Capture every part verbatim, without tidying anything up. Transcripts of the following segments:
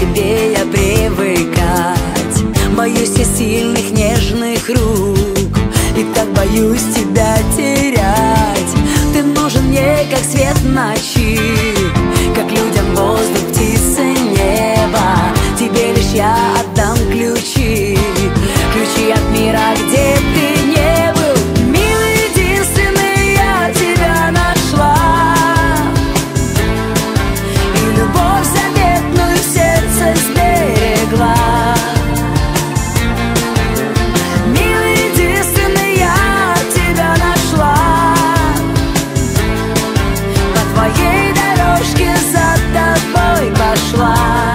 тебе я привыкать. Боюсь я сильных нежных рук, и так боюсь тебя терять. Ты нужен мне, как свет ночи, как людям воздух, птицы, небо. Тебе лишь я отдам ключи, ключи от мира, где ты не был. Милый, единственный, я тебя нашла, и любовь заветную в сердце сберегла. Милый, единственный, я тебя нашла, по твоей дорожке за тобой пошла.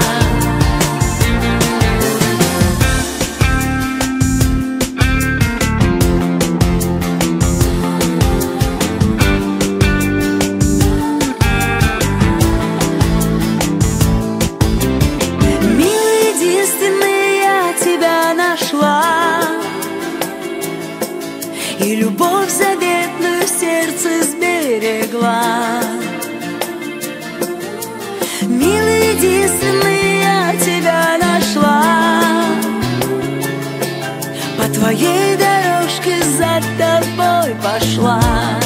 И любовь заветную в сердце сберегла. Милый, единственный, я тебя нашла, по твоей дорожке за тобой пошла.